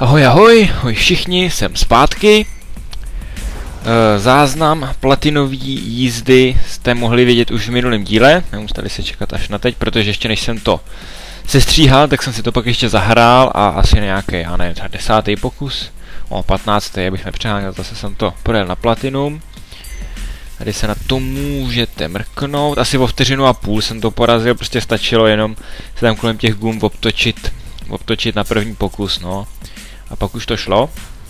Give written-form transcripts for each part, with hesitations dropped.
Ahoj, ahoj, ahoj všichni, jsem zpátky. Záznam platinový jízdy jste mohli vidět už v minulém díle. Nemuseli se čekat až na teď, protože ještě než jsem to sestříhal, tak jsem si to pak ještě zahrál a asi nějaký, já nevím, třeba 10. pokus, 15. abych nepřeháněl, zase jsem to projel na platinum. Tady se na to můžete mrknout, asi o 1,5 vteřiny jsem to porazil, prostě stačilo jenom se tam kolem těch gum obtočit na první pokus, no. A pak už to šlo.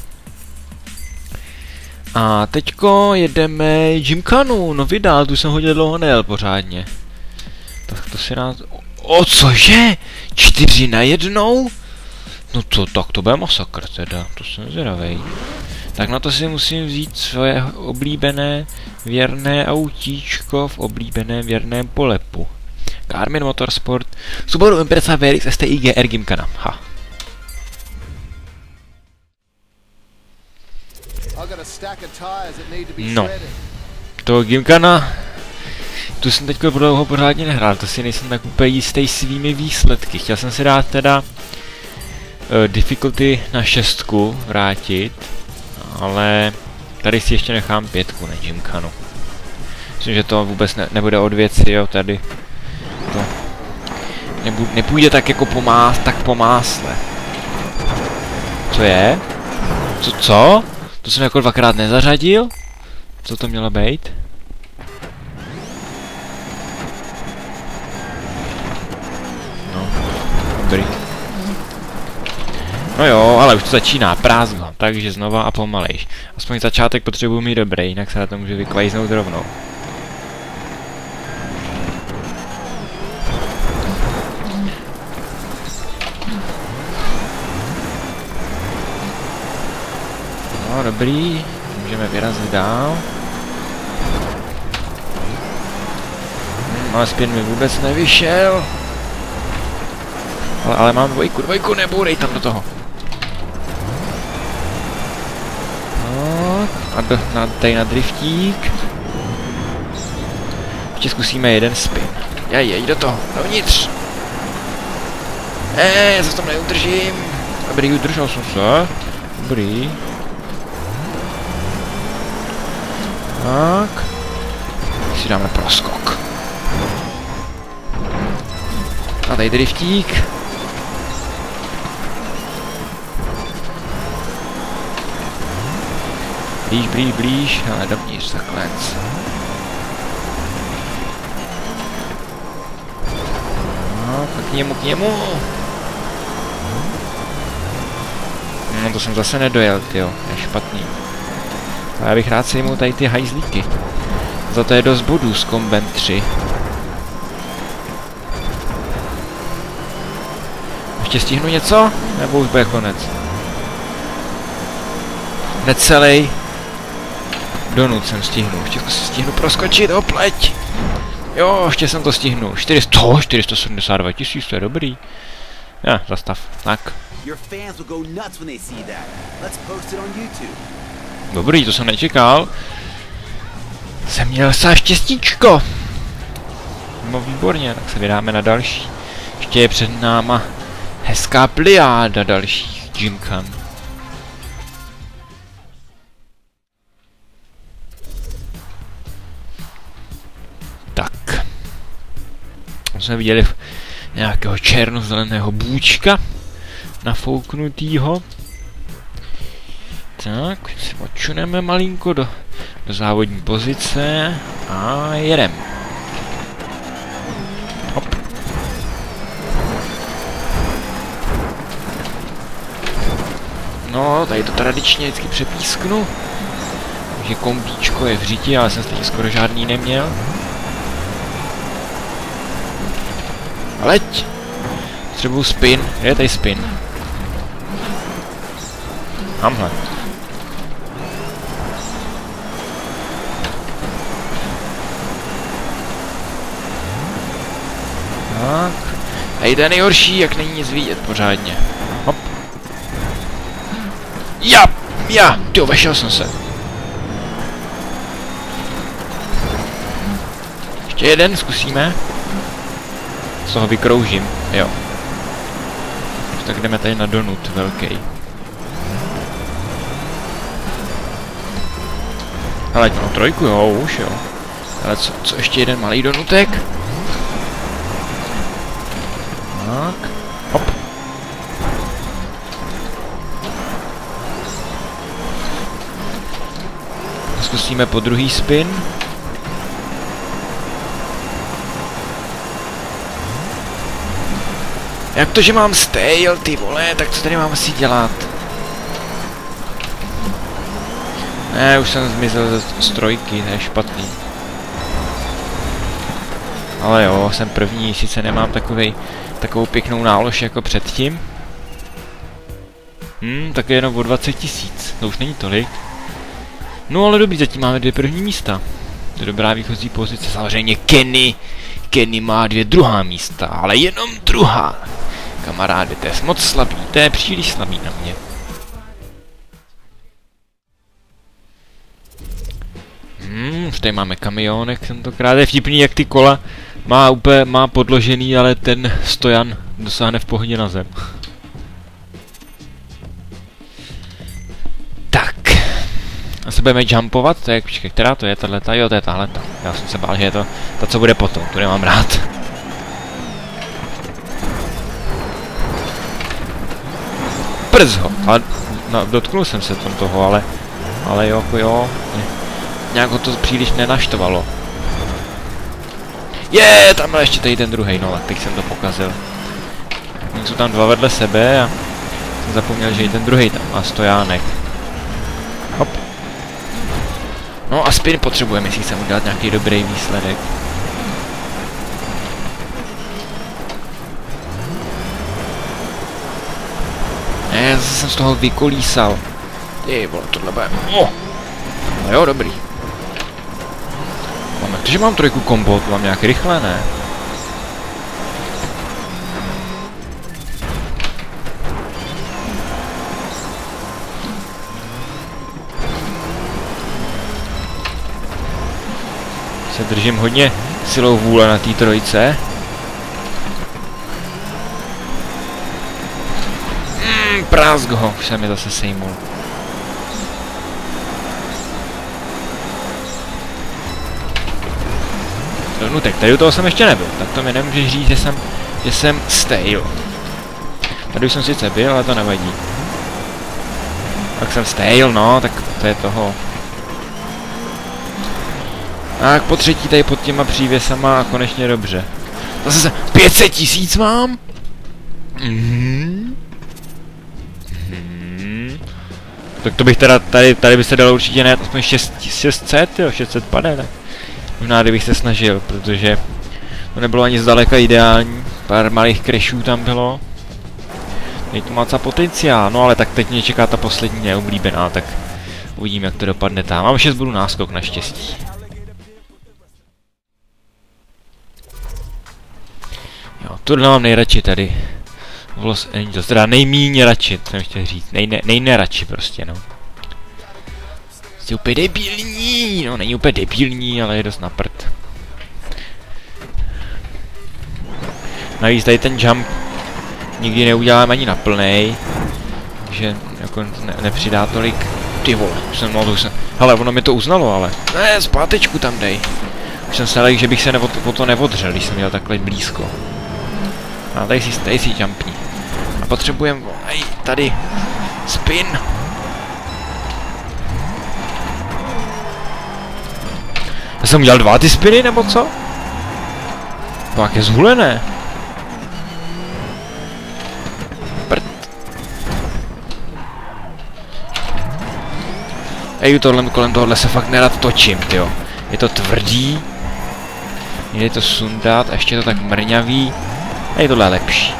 A teďko jedeme Gymkhanu, no vydal, tu jsem hodně dlouho nejel pořádně. Tak to si nás... O, cože? 4 najednou? No to, tak to bude masakr teda, to jsem zvědavej. Tak na to si musím vzít svoje oblíbené věrné autíčko v oblíbeném věrném polepu. Garmin Motorsport, Subaru Impreza VRX STI GR Gymkhana, ha. No, to Gymkhana, tu jsem teďko dlouho pořádně nehrál, to si nejsem tak úplně jistý svými výsledky. Chtěl jsem si dát teda difficulty na 6 vrátit, ale tady si ještě nechám 5 na Gymkhanu. Myslím, že to vůbec nebude od věci, jo, tady to nepůjde tak jako po másle. Co je? Co? To jsem jako 2krát nezařadil? Co to mělo být? No, dobrý. No jo, ale už to začíná prázdno, takže znova a pomalejš. Aspoň začátek potřebuji mít dobrý, jinak se na to může vykvajznout rovnou. No, dobrý, můžeme vyrazit dál. Ale zpět mi vůbec nevyšel. Ale mám dvojku, nebourej tam do toho. No, a tady na driftík. Ještě zkusíme jeden spin. Jď do toho, dovnitř. Já se tam neudržím. Dobrý, udržel jsem se. Dobrý. Tak. Si dáme proskok. A tady driftík. Blíž, ale dovnitř takhle. No, k němu. No to jsem zase nedojel, tyjo, je špatný. A já bych rád sejmul tady ty hajzlíky. Za to je dost bodů s kombem 3. Ještě stihnu něco? Nebo už bude konec? Necelej. Donut jsem stihnul. Ještě stihnu proskočit, opleť. Jo, ještě jsem to stihnul. 472 000, to je dobrý. Já, zastav. Tak. Dobrý, to jsem nečekal. Jsem měl se štěstíčko. No výborně, tak se vydáme na další. Ještě je před náma hezká pliáda dalších Gymkhan. Tak. Jsme viděli nějakého černozeleného bůčka nafouknutýho. Tak, si počuneme malinko do závodní pozice a jedem. Hop. No, tady to tradičně vždycky přepísknu. Takže kombíčko je v řiti, ale jsem stejně skoro žádný neměl. Leď! Potřebuju spin. Je tady spin. Tamhle. Tak. A jde nejhorší, jak není nic vidět pořádně. Hop. Tyjo, vešel jsem se. Ještě jeden zkusíme. Z toho vykroužím, jo. Tak jdeme tady na donut velký. Hele, no trojku, jo, už jo. Ale co ještě jeden malý donutek? Tak. Hop. Zkusíme po druhý spin. Jak to, že mám stale, ty vole, tak co tady mám asi dělat? Ne, už jsem zmizel z trojky, to je špatný. Ale jo, jsem první, sice nemám takovou pěknou nálož jako předtím. Tak je jenom o 20 000, to už není tolik. No ale dobrý, zatím máme 2 první místa. To je dobrá výchozí pozice, samozřejmě Kenny má 2 druhá místa, ale jenom druhá. Kamaráde, to je moc slabý, to je příliš slabý na mě. Už tady máme kamionek tentokrát, je vtipný, jak ty kola má podložený, ale ten stojan dosáhne v pohodě na zem. Tak. A se budeme jumpovat, to je, počkej, která to je, tahleta? Jo, to je tahleta. Já jsem se bál, že je to ta, co bude potom, tu nemám rád. Prz ho, ale no, dotknul jsem se toho, ale jo, jako jo. Nějak ho to příliš nenaštvalo. Tam ještě tady ten druhej, no tak teď jsem to pokazil. Jsou tam 2 vedle sebe a jsem zapomněl, že i ten druhej tam má stojánek. Hop. No a spin potřebujeme, jestli chceme udělat nějaký dobrý výsledek. Ne, zase jsem z toho vykolísal. Ty vole, tohle bude... No jo, dobrý. Takže mám trojku kombo, to mám nějak rychle, ne? Se držím hodně silou vůle na té trojce. Prásk ho, už jsem je zase sejmul. No tak tady u toho jsem ještě nebyl, tak to mi nemůžeš říct, že jsem stale. Tady už jsem sice byl, ale to nevadí. Tak jsem stale, no, tak to je toho. Tak po třetí tady pod těma přívěsama a konečně dobře. Zase se 500 000 mám? Tak to bych teda, tady by se dalo určitě najít aspoň 600, jo, 650, tak. Možná kdybych se snažil, protože to nebylo ani zdaleka ideální, pár malých crashů tam bylo. Teď to má docela potenciál, no ale tak teď mě čeká ta poslední neoblíbená, tak uvidím, jak to dopadne tam. Mám 6 bodů náskok naštěstí. Jo, tohle mám nejradši tady. V Los Angeles, teda nejmíň radši, jsem chtěl říct, nejneradši prostě, no. Jsi úplně debilní, no není úplně debilní, ale je dost na prd. Navíc tady ten jump nikdy neudělám ani na plnej, takže jako nepřidá tolik. Ty vole, hele, ono mi to uznalo, ale. Ne, zpátečku tam dej. Už jsem se že bych se o to neodřel, když jsem měl takhle blízko. A tady si jumpni. A potřebujeme, tady, spin. Já jsem udělal 2 ty spiny, nebo co? Pak je zhulené. Prd. Kolem tohohle se fakt nerad točím, tyjo. Je to tvrdý. Je to sundat a ještě je to tak mrňavý. A je tohle lepší.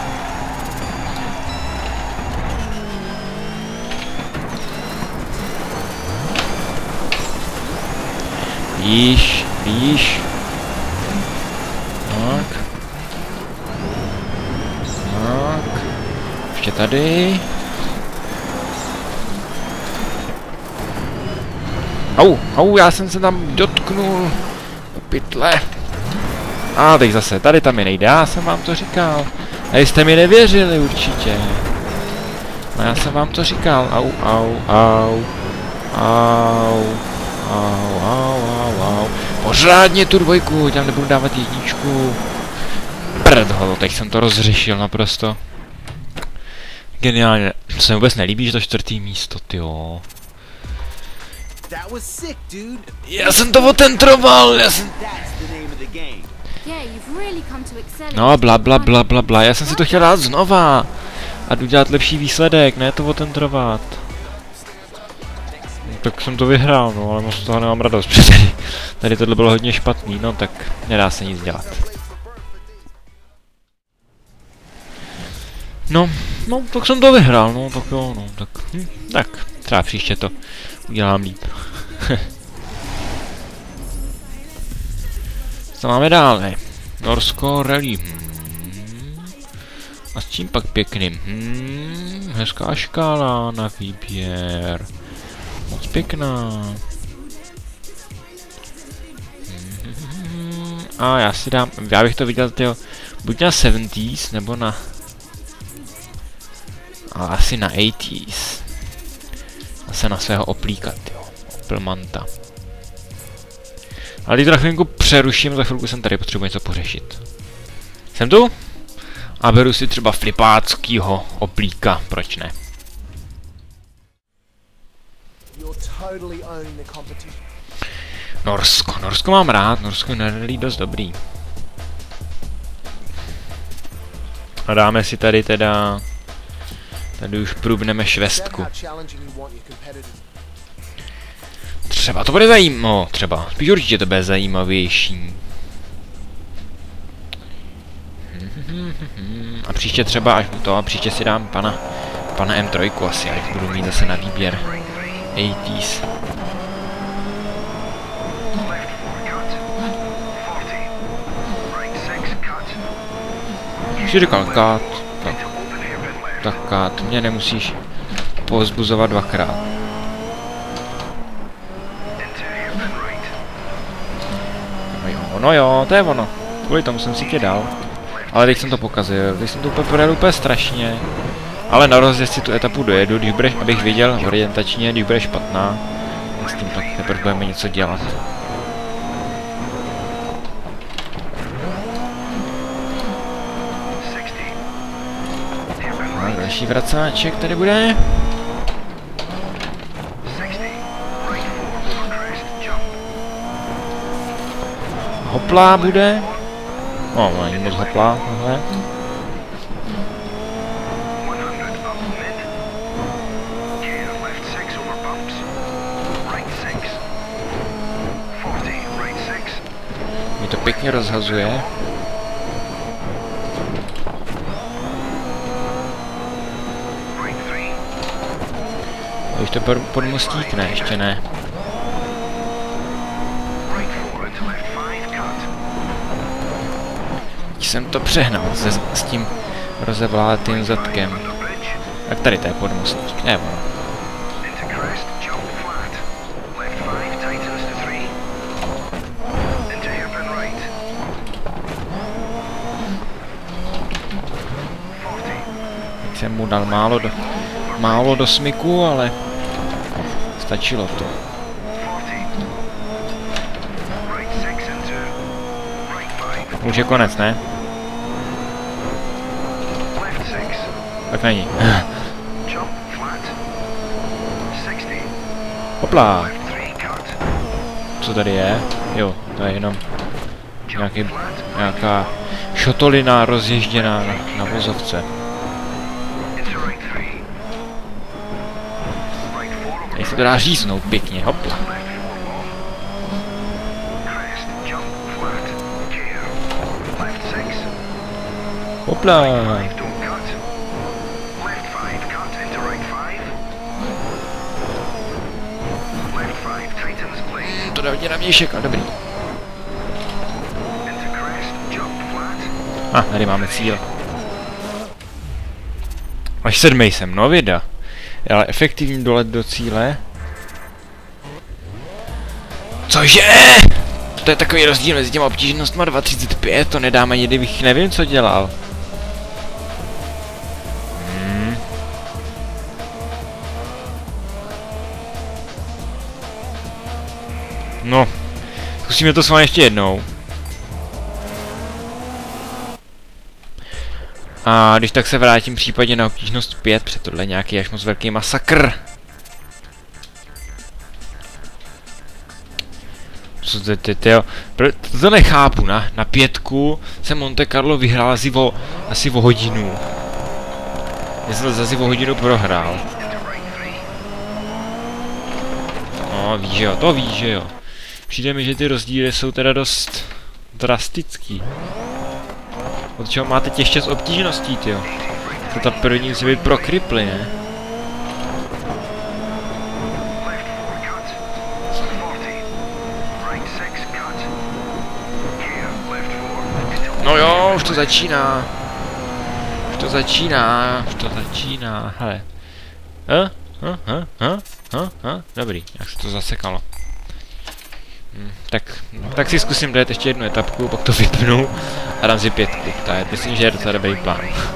Víš. Tak. Ještě tady. Au, já jsem se tam dotknul. Pytle. A teď zase, tady tam mi nejde, já jsem vám to říkal. A jste mi nevěřili určitě. A já jsem vám to říkal. Au. Wow. Pořádně tu dvojku, tam nebudu dávat jedničku. Prdho, teď jsem to rozřešil naprosto. Geniálně. To se mi vůbec nelíbí, že to 4. místo, tyjo. Já jsem to otentroval, No, bla, já jsem si to chtěl dát znova. A jdu dělat lepší výsledek, ne to otentrovat. Tak jsem to vyhrál, no, ale moc z toho nemám radost, protože tady tohle bylo hodně špatný, no tak nedá se nic dělat. No, tak jsem to vyhrál, no, tak jo, no, tak třeba příště to udělám líp. Co máme dále? Norsko rally. A s čím pak pěkným? Hezká škála na výběr. Moc pěkná. A já si dám, já bych to viděl, tyjo, buď na 70s, nebo na... Ale asi na 80s. Zase na svého oplíka, tyjo. Opelmanta. Ale teď to na chvilku přeruším, za chvilku jsem tady, potřebuji něco pořešit. Jsem tu? A beru si třeba flipáckýho oplíka, proč ne? Norsko mám rád, Norsko je dost dobrý. A dáme si tady teda... Tady už průbneme švestku. Třeba to bude zajímavé, no třeba, spíš určitě to bude zajímavější. A příště třeba, až to, a příště si dám pana M3 asi, až budu mít zase na výběr 80s. Už si říkal cut, tak cut, mě nemusíš povzbuzovat dvakrát. No jo, to je ono. Kvůli tomu jsem si tě dal. Ale teď jsem to pokazil, teď jsem to úplně strašně. Ale na rozjezd si tu etapu dojedu, když budeš, abych viděl orientačně, když bude špatná. Tak s tím tak teprve budeme něco dělat. A další vracáček tady bude. Hopla bude. No, není moc hopla, tohle. Mi to pěkně rozhazuje. Už to pod mostík, ne, ještě ne. Jsem to přehnal s tím rozevlátým zadkem. Tak tady to je podmostík, ne ono. Tak jsem mu dal málo do smyku, ale stačilo to. Už je konec, ne? Tak není. Hopla! Co tady je? Jo, to je jenom nějaká šotolina rozježděná na vozovce. Tady se to dá říznout pěkně, hopla. Hopla! To jde hodně na mějšek, ale dobrý. A, tady máme cíl. Až 7 jsem, no věda. Ale efektivní dolet do cíle. Cože? To je takový rozdíl mezi těma obtížnostma 2.35, to nedáme ani kdybych nevím, co dělal. No, zkusíme to s vámi ještě jednou. A když tak se vrátím případně na obtížnost 5, protože tohle je nějaký až moc velký masakr. Co to to nechápu, na 5 se Monte Carlo vyhrál asi o hodinu. Já jsem to asi o hodinu prohrál. No, víš, že jo, to víš, že jo. Přijde mi, že ty rozdíly jsou teda dost drastický. Od čeho máte těžké s obtížností, tyjo? To ta první musí být pro kriply, ne? No jo, už to začíná. Hele. Dobrý, jak se to zasekalo. Tak si zkusím dát ještě jednu etapku, pak to vypnu a dám si 5. Tak myslím, že je docela dobrý plán.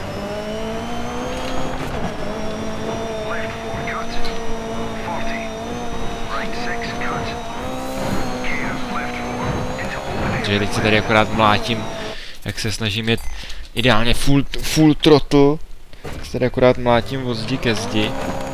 Takže teď si tady akorát mlátím, jak se snažím jet ideálně full throttle, tak se tady akorát mlátím od zdi ke zdi.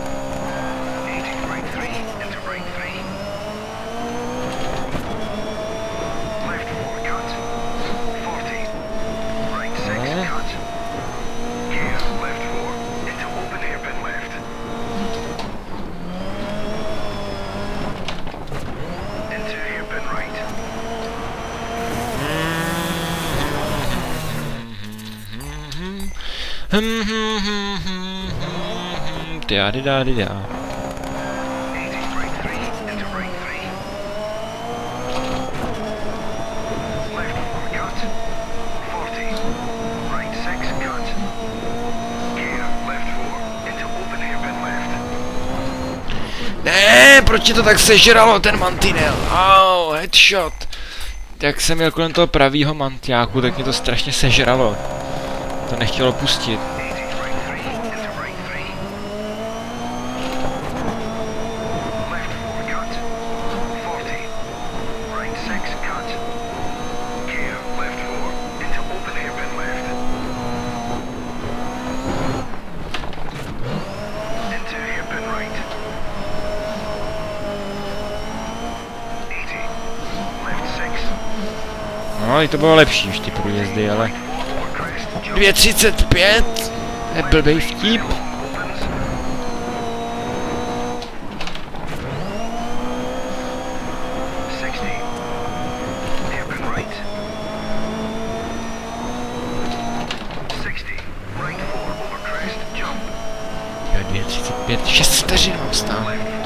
Da. Ne, proč ti to tak sežralo, ten mantinel? Au, headshot. Jak jsem měl kolem toho pravýho mantiáku, tak mě to strašně sežralo. To nechtělo pustit. No, i to bylo lepší už ty průjezdy, ale... 2.35! To je blbej vtip. Jo, 2.35, 6 vteřin mám stát.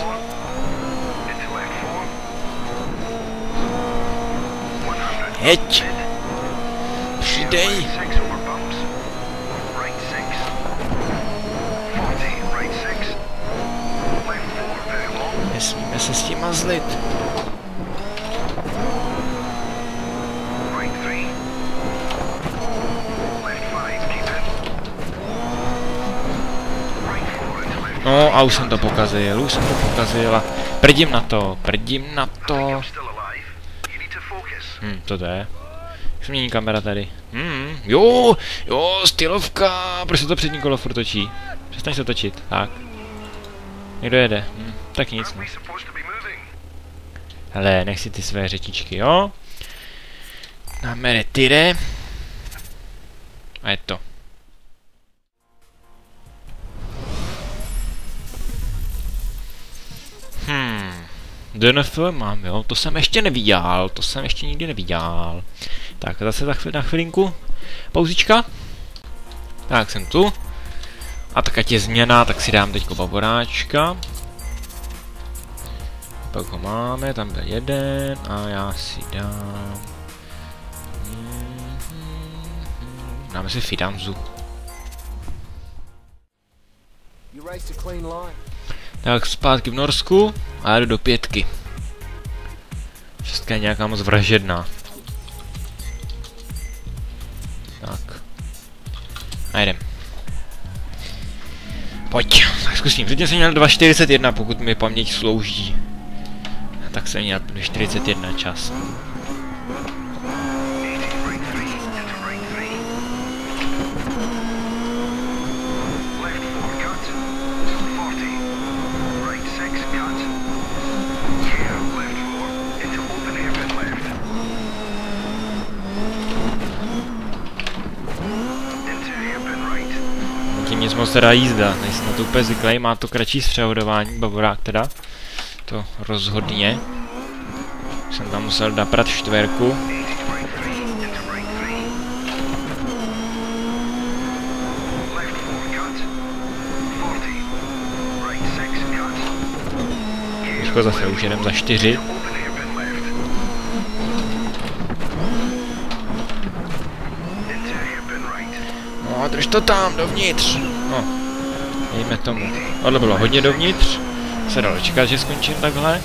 Jeď! Přidej! Nesmíme se s tím mazlit. No a už jsem to pokazil a prdím na to. To je. Jak se mění kamera tady? Jo, stylovka, proč se to přední kolo furt točí? Přestaň se točit, tak. Někdo jede, tak nic, no. Hele, nech si ty své řečičky, jo? Dáme retire. A je to. DNF mám, jo, to jsem ještě neviděl, to jsem ještě nikdy neviděl. Tak, zase na chvilinku. Pauzička. Tak, jsem tu. A tak ať je změna, tak si dám teďko bavoráčka. Pak ho máme, tam byl jeden a já si dám... Dáme si Fidanzu. Tak zpátky v Norsku a jdu do 5. 6 je nějaká moc vražedná. Tak. A jdem. Pojď, tak zkusím. Předtím jsem měl 2.41, pokud mi paměť slouží. tak jsem měl 41 čas. Tím nic moc teda jízda, nejsem na to úplně zvyklý, má to kratší zpřehodování, bavorák teda. To rozhodně. Jsem tam musel naprat čtverku. Teďko zase už jedem za 4. No, drž to tam, dovnitř. No, dejme tomu. Tohle bylo hodně dovnitř. Se dalo čekat, že skončím takhle.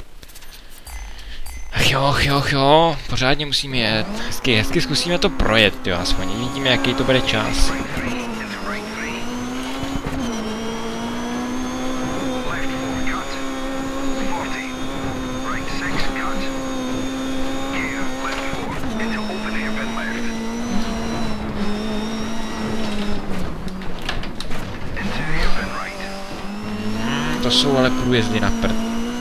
Ach jo, pořádně musíme jet. Hezky zkusíme to projet, jo, aspoň vidíme, jaký to bude čas. To jsou ale průjezdy na prd.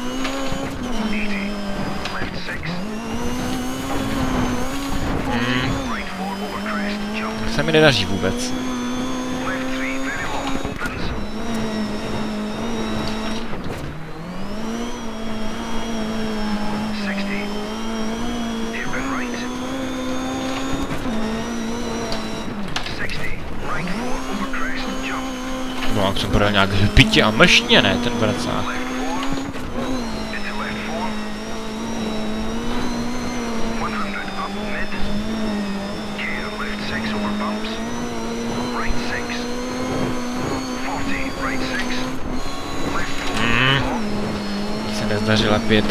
Se mi nedaří vůbec. No, jak jsem podal nějak hbitě a mešně, ne, ten vracák. Se nezdařila 5.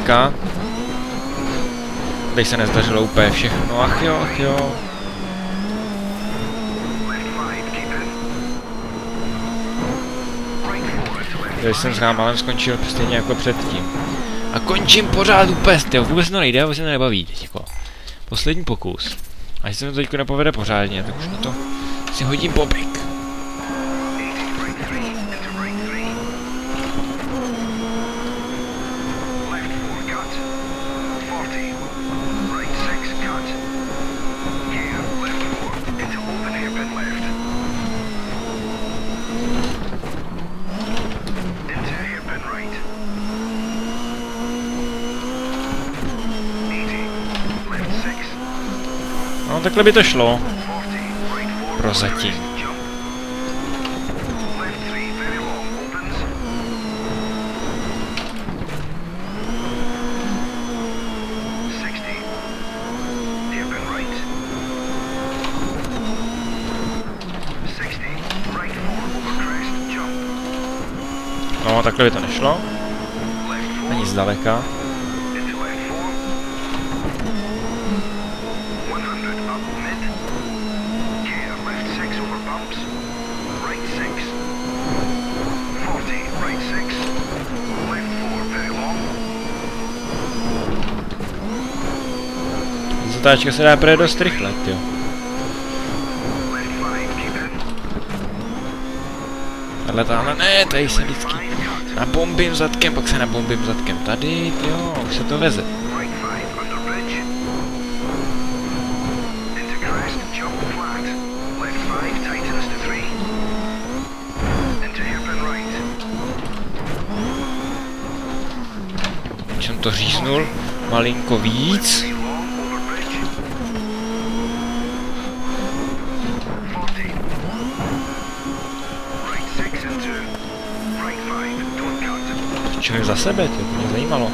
Teď se nezdařilo úplně všechno, ach jo. Když jsem s námalem skončil stejně jako předtím. A končím pořád úplně, tyjo, vůbec to nejde, vůbec se to nebaví teď jako. Poslední pokus. A když se mi to teďko nepovede pořádně, tak už na to si hodím bobik. No, takhle by to šlo. Prozatím. No, takhle by to nešlo. Ani zdaleka. Zatáčka se dá projet dost rychle, jo. Ale ne, tady se vždycky nabombím zadkem, pak se nabombím zadkem tady, jo, už se to veze. Když jsem to říznul malinko víc. Čili za sebe, to mě zajímalo.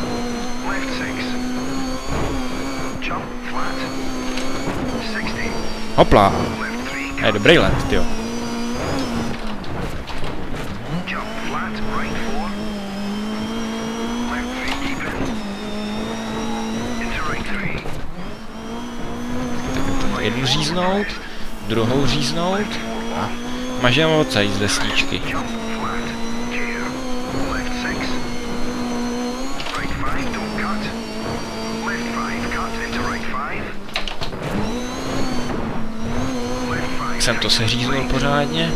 Hopla! Je dobrý let, jo. Tak jednu říznout, druhou říznout a mažeme odsaď z lesničky. jsem to seříznul pořádně.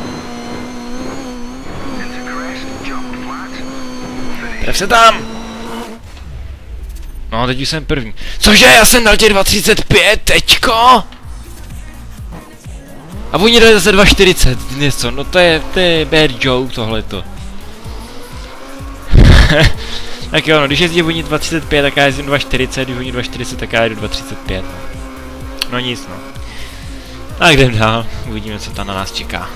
Tref se tam! No, teď už jsem první. Cože, já jsem dal tě 2.35, teďko? A oni dali zase 2.40, něco, no to je bad joke tohleto. Tak jo, no, když jezdí oni 2.35, tak já jezdím 2.40, když oni 2.40, tak já jedu 2.35, no. No nic, no. Tak jdem dál, uvidíme, co tam na nás čeká.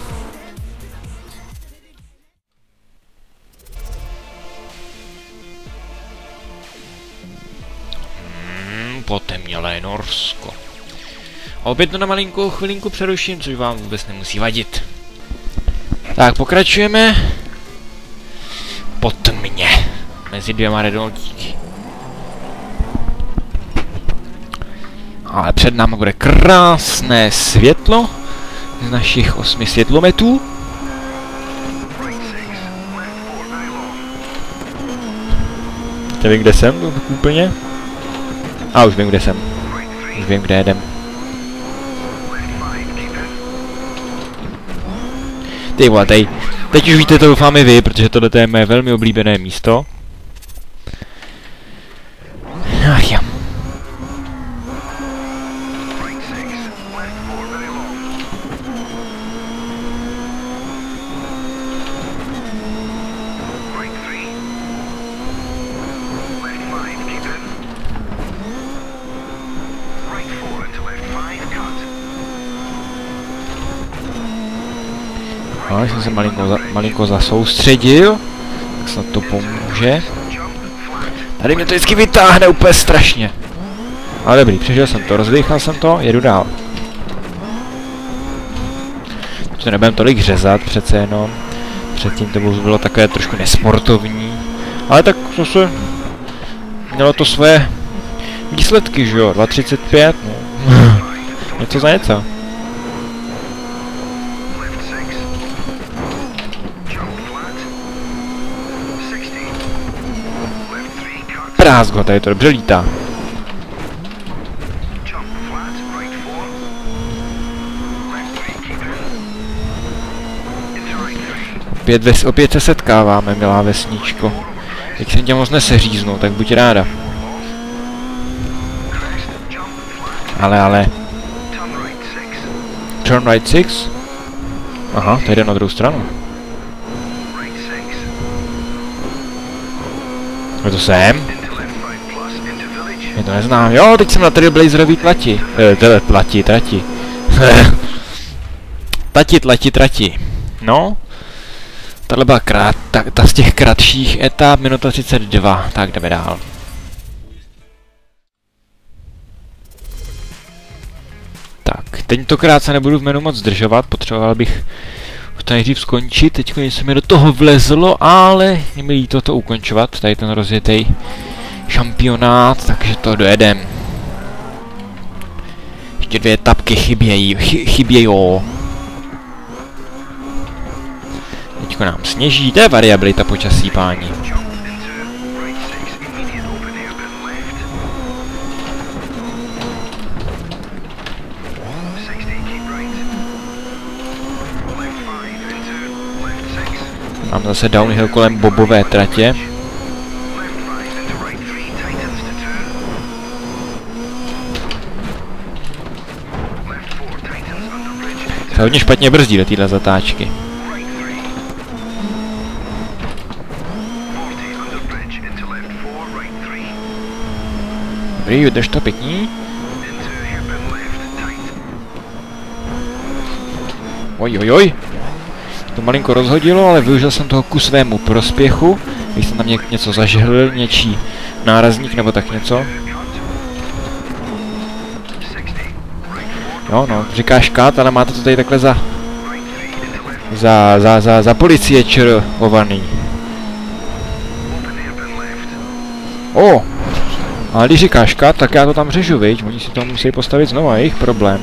Potemnělé Norsko. A opět to na malinkou chvilinku přeruším, což vám vůbec nemusí vadit. Tak, pokračujeme. Po tmě. Mezi dvěma redoltíky. Ale před námi bude krásné světlo z našich 8 světlometů. Nevím, kde jsem úplně. A už vím, kde jsem. Už vím, kde jedem. Ty vole, teď už víte, to doufám i vy, protože tohle je mé velmi oblíbené místo. Ach jo. No, jsem se malinko zasoustředil, tak snad to pomůže. Tady mě to vždycky vytáhne úplně strašně. Ale dobrý, přežil jsem to, rozdýchal jsem to, jedu dál. To nebudem tolik řezat přece jenom. Předtím to bylo takové trošku nesportovní. Ale tak zase mělo to svoje výsledky, že jo, 2.35, no. Něco za něco. Prázgo, tady to dobře lítá. Opět se setkáváme, milá vesničko. Jak jsem tě moc neseříznul, tak buď ráda. Ale... Turn right 6? Aha, to jde na druhou stranu. Je to sem? Já to neznám. Jo, teď jsem na Trailblazerový trati. Trati. No. Tahle byla ta z těch kratších etap, minuta 32. Tak jdeme dál. Tak, tentokrát se nebudu v menu moc zdržovat, potřeboval bych to nejdřív skončit, teď se mi do toho vlezlo, ale je mi líto to ukončovat, tady ten rozjetý šampionát, takže to dojedem. Ještě 2 etapky chybějí. Teďko nám sněží, to je variabilita počasí, páni. Mám zase downhill kolem bobové tratě. Se hodně špatně brzdí do téhle zatáčky. Dobrý, vydrž to pěkný. Oj. To malinko rozhodilo, ale využil jsem toho ku svému prospěchu. Když jsem tam něco zažehlil, něčí nárazník nebo tak něco. Jo, no, říkáš kat, ale máte to tady takhle za policie čerovaný. O! Ale když říkáš kat, tak já to tam řežu, viď? Oni si to musí postavit znova, jejich problém.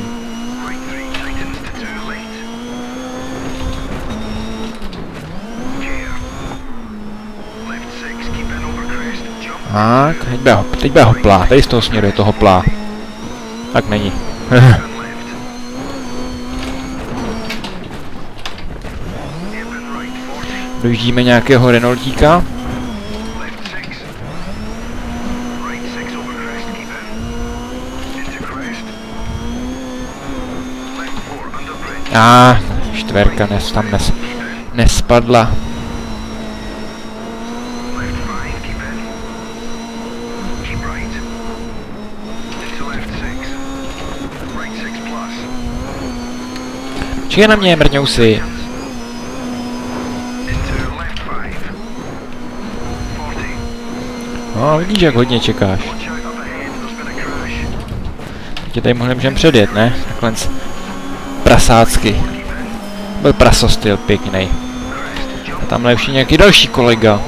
Tak, teď bude hoplá, tady z toho směru je to hoplá. Tak není. Dojíždíme nějakého Renaultíka. Čtverka tam nespadla. Čekaj na mě, mrňousy. No, vidíš, jak hodně čekáš. Tě tady můžeme předjet, ne? Takhle prasácky. Byl prasostyl pěkný. A tamhle už je nějaký další kolega.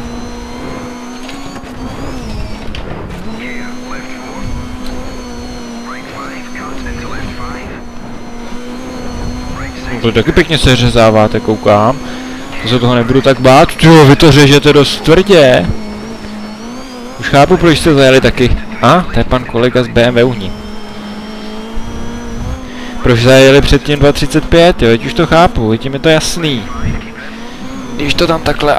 No to taky pěkně se řezáváte, koukám. To se toho nebudu tak bát. Jo, vy to řežete dost tvrdě. Už chápu, proč jste zajeli taky. To je pan kolega z BMW uhní. Proč zajeli předtím 2.35, jo, teď už to chápu, teď mi to jasný. Když to tam takhle,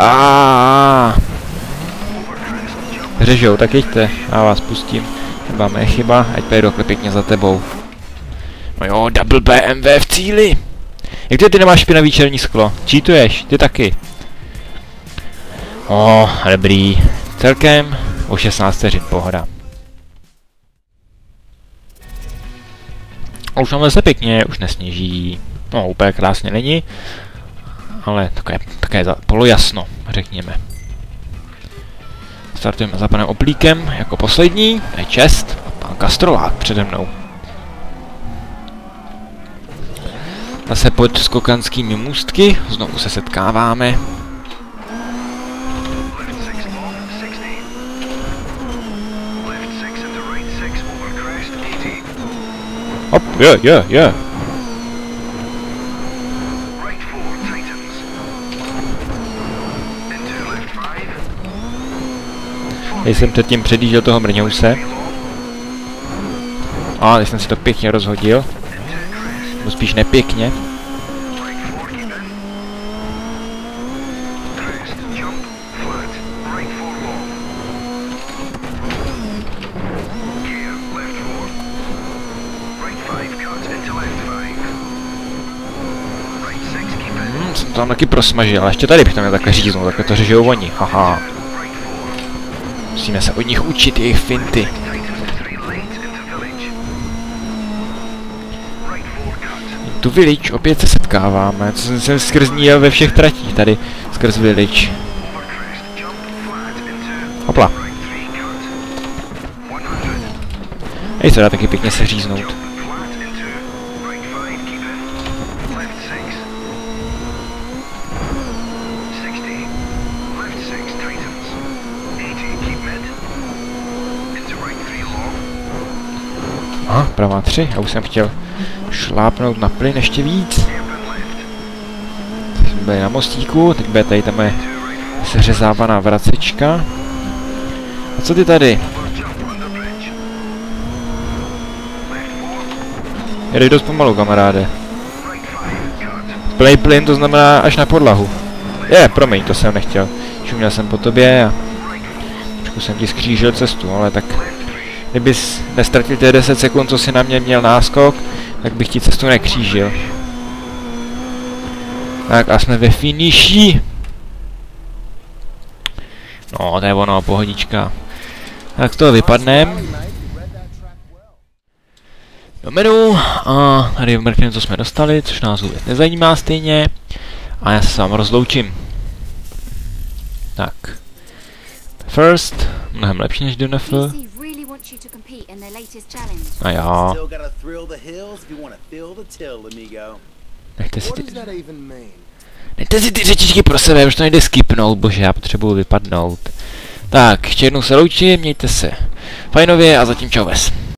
řežou, tak jeďte, já vás pustím. Chyba mé chyba, ať pojedu takhle pěkně za tebou. No jo, double BMW v cíli. Jak ty nemáš špinavý černý sklo? Cheatuješ, ty taky. Dobrý. Celkem o 16 vteřin, pohoda. A už máme se pěkně, už nesněží. No, úplně krásně není. Ale také polojasno, řekněme. Startujeme za panem Oplíkem jako poslední. To je čest. A pan Kastrolák přede mnou. Zase pod skokanskými můstky. Znovu se setkáváme. Hop, je. Teď jsem předtím předjížděl toho mrňouse. Teď jsem si to pěkně rozhodil. No spíš nepěkně. Jsem to tam taky prosmažil, ale ještě tady bych to měl takhle říznout, takhle to řežou oni, haha. Musíme se od nich učit jejich finty. Tu Village opět se setkáváme, co jsem skrz ní jel ve všech tratích tady, skrz Village. Hopla. Hej, se dá taky pěkně se říznout. Pravá 3, já už jsem chtěl šlápnout na plyn ještě víc. Jsme byli na mostíku, teď bude tady tam je seřezávaná vracečka. A co ty tady? Jedeš dost pomalu, kamaráde. Play plyn to znamená až na podlahu. Promiň, to jsem nechtěl. Šuměl jsem po tobě a trošku jsem ti skřížil cestu, ale tak kdybys nestratil těch 10 sekund, co si na mě měl náskok, tak bych ti cestu nekřížil. Tak a jsme ve finiši. No, to je ono, pohodička. Tak z toho vypadnem. Do menu a tady mrkneme, co jsme dostali, což nás vůbec nezajímá stejně. A já se s vámi rozloučím. Tak. First, mnohem lepší než DNF. A já. Nechte si ty řečičky pro sebe, už to nejde skipnout, bože, já potřebuji vypadnout. Tak, ještě jednou se loučím, mějte se fajnově a zatím čau ves.